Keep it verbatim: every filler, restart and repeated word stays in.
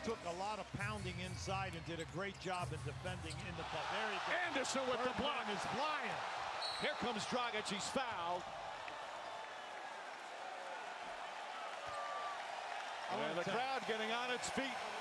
took a lot of pounding inside and did a great job in defending in the post. There he goes. Andersen with the block. is flying. Here comes Dragic. He's fouled. And the crowd getting on its feet.